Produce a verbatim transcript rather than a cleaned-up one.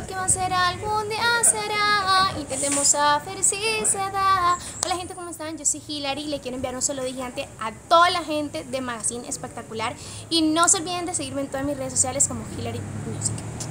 lo que va a ser algún día será. Intentemos a ver si se da. Hola gente, ¿cómo están? Yo soy Hilary y le quiero enviar un saludo gigante a toda la gente de Magazine Espectacular. Y no se olviden de seguirme en todas mis redes sociales como Hilary Music.